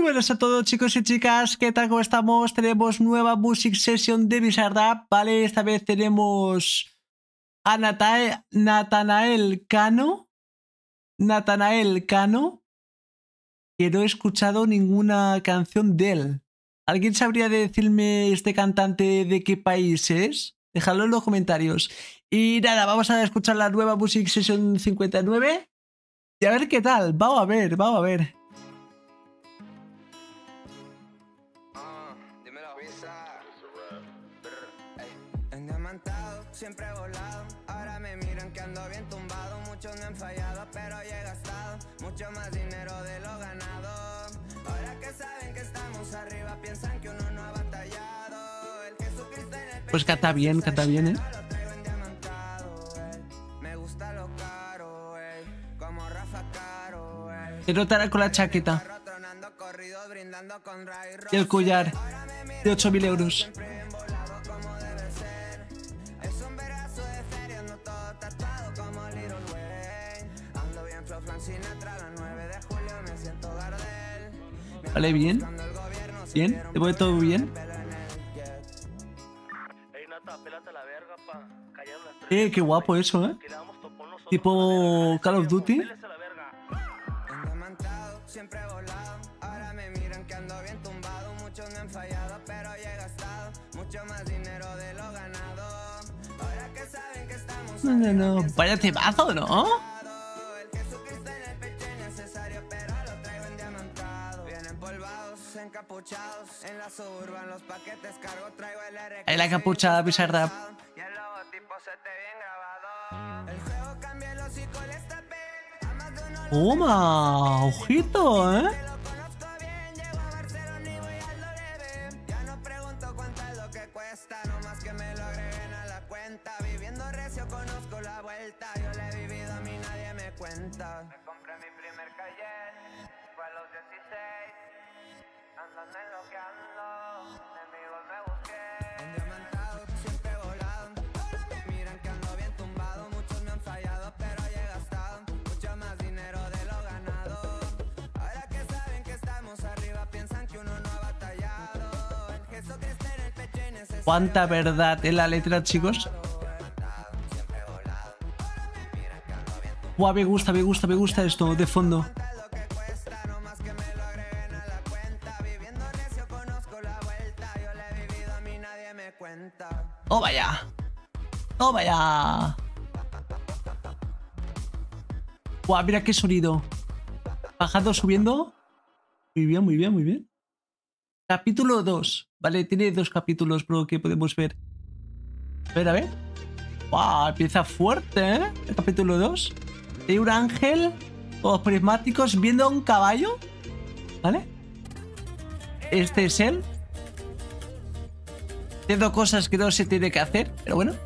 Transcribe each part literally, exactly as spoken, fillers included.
buenas a todos, chicos y chicas, ¿qué tal? ¿Cómo estamos? Tenemos nueva Music Session de Bizarrap, ¿vale? Esta vez tenemos a Natae, Natanael Cano. Natanael Cano, que no he escuchado ninguna canción de él. ¿Alguien sabría decirme este cantante de qué país es? Dejadlo en los comentarios. Y nada, vamos a escuchar la nueva Music Session cincuenta y nueve y a ver qué tal. Vamos a ver, vamos a ver. Siempre he volado, ahora me miran que ando bien tumbado. Muchos me han fallado, pero ya he gastado mucho más dinero de lo ganado. Ahora que saben que estamos arriba, piensan que uno no ha batallado. El Jesucristo en el pues canta bien, canta bien, ¿eh? Me gusta lo caro, como Rafa Caro. Se notará con la chaqueta y el collar de ocho mil euros. Vale, bien. Bien, te voy todo bien. Eh, qué guapo eso, ¿eh? Tipo Call of Duty. No, no, no. Vaya temazo, ¿no? En la suburban los paquetes cargo, traigo el R K. Ahí la capucha Bizarrap. Y el logotipo se te bien grabado. El juego cambia los psicos esta vez. A más de uno. Toma, ojito, ¿eh? Lo conozco bien, llego a Barcelona y voy al Lorebe. Ya no pregunto cuánto es lo que cuesta, no más que me lo agreguen a la cuenta. Viviendo recio conozco la vuelta, yo la he vivido, a mí nadie me cuenta. Me compré mi primer Cayenne, fue a los dieciséis. Andando en lo que ando, enemigos me busqué. En diamantado, siempre volado. Ahora me miran que ando bien tumbado. Muchos me han fallado, pero ya he gastado mucho más dinero de lo ganado. Ahora que saben que estamos arriba, piensan que uno no ha batallado. El Jesucristo en el pecho y necesario. Cuánta verdad en la letra, chicos. Buah, me gusta, me gusta, me gusta esto de fondo. ¡Oh, vaya! ¡Oh, vaya! ¡Buah, mira qué sonido! Bajando, subiendo. Muy bien, muy bien, muy bien. Capítulo dos. Vale, tiene dos capítulos, por lo que podemos ver. A ver, a ver. ¡Buah! Empieza fuerte, ¿eh? El capítulo dos. Hay un ángel, todos prismáticos, viendo a un caballo. ¿Vale? Este es él. Haciendo cosas que no se tiene que hacer, pero bueno.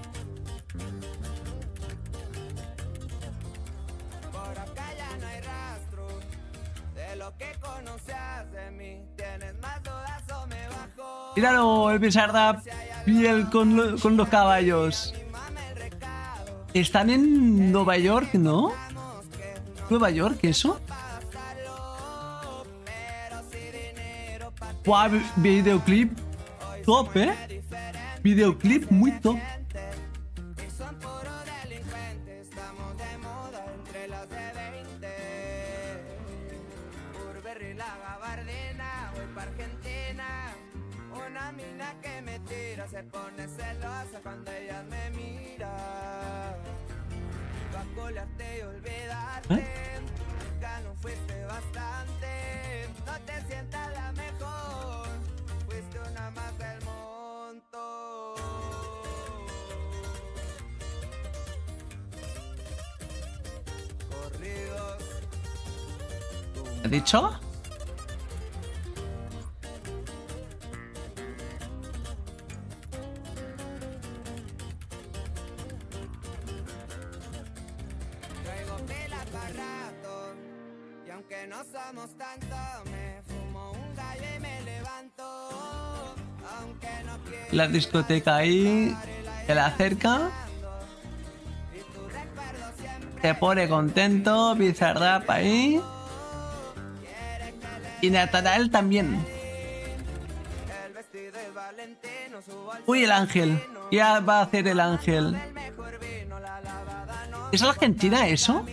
Por acá ya no hay rastro de lo que conocías de mí. Tienes más dudas o me bajo. Míralo, el Bizarrap piel con, lo, con los caballos. Están en Nueva York, ¿no? ¿Nueva York, eso? Guau, videoclip top, ¿eh? Videoclip muy top. Son puro delincuentes, estamos de moda entre las de veinte. Burberry, la gabardina, voy pa' Argentina. Una mina que me tira, se pone celosa cuando ella me mira. Va a colarte y olvidarte. ¿Eh? Ya no fuiste bastante, no te sientas la mejor. Fuiste una más del monto. Corridos. ¿Ha dicho? Traigo pila pa' rato. Y aunque no somos tanto, me fumo un gallo y me levanto. Aunque no quiero. La discoteca ahí. Se la acerca. Se pone contento. Bizarrap ahí. Y Natanael también. Uy, el ángel. Ya va a hacer el ángel. ¿Es Argentina eso?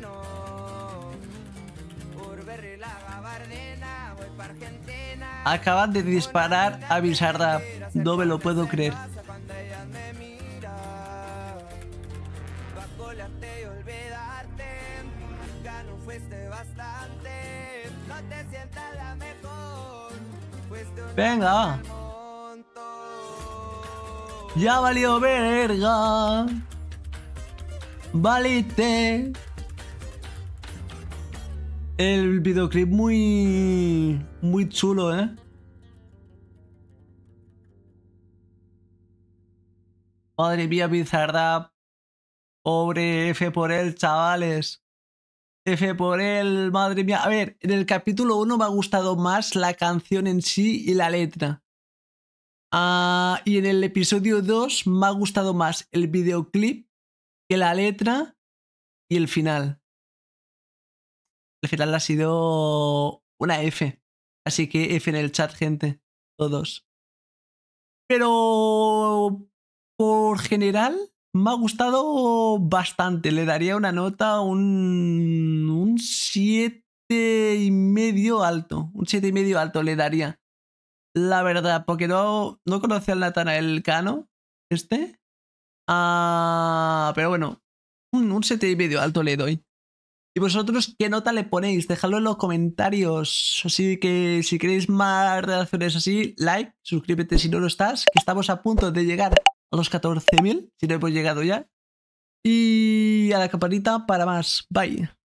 Acaban de disparar a Bizarrap. No me lo puedo creer. Venga. Ya valió verga. Valite. El videoclip muy... muy chulo, ¿eh? Madre mía, Bizarrap. Pobre, F por él, chavales. F por él, madre mía. A ver, en el capítulo uno me ha gustado más la canción en sí y la letra. Uh, y en el episodio dos me ha gustado más el videoclip que la letra y el final. El final ha sido una F. Así que F en el chat, gente. Todos. Pero por general me ha gustado bastante. Le daría una nota, un, un siete y medio alto. Un siete y medio alto le daría. La verdad, porque no, no conocí al Natanael Cano, este. Ah, pero bueno, un, un siete y medio alto le doy. ¿Y vosotros qué nota le ponéis? Dejadlo en los comentarios. Así que si queréis más reacciones así, like, suscríbete si no lo estás, que estamos a punto de llegar a los catorce mil, si no hemos llegado ya. Y a la campanita para más. Bye.